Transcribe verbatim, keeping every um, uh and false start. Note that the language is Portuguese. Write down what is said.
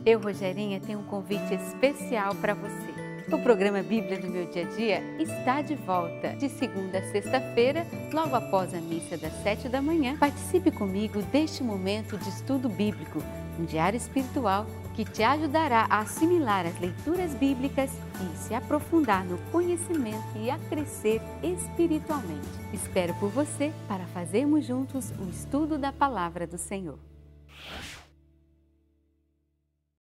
Eu, Rogerinha, tenho um convite especial para você. O programa Bíblia do Meu Dia a Dia está de volta, de segunda a sexta-feira, logo após a missa das sete da manhã. Participe comigo deste momento de estudo bíblico, um diário espiritual que te ajudará a assimilar as leituras bíblicas e se aprofundar no conhecimento e a crescer espiritualmente. Espero por você para fazermos juntos o estudo da Palavra do Senhor.